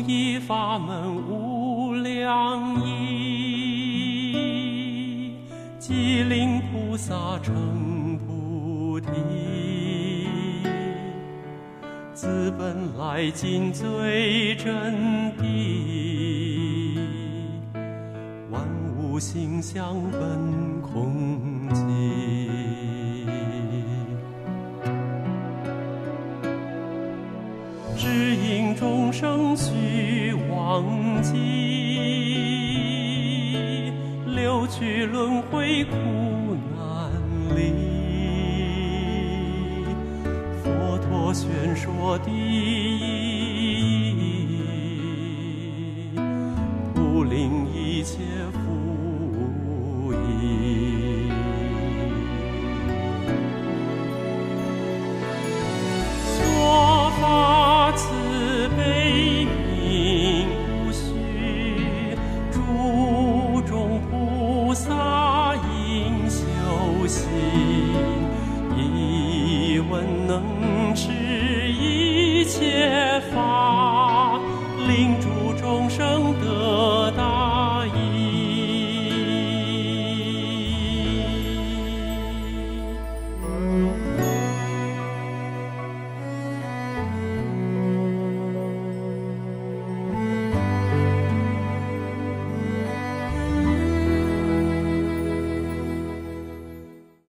义法门无量义，即令菩萨成菩提。自本来尽最真谛，万物性相本空寂。只因众生须忘记，六趣轮回苦难离。佛陀宣说第一义，不令一切复疑。说法慈悲名无虚，诸众菩萨应修行，一问能知一切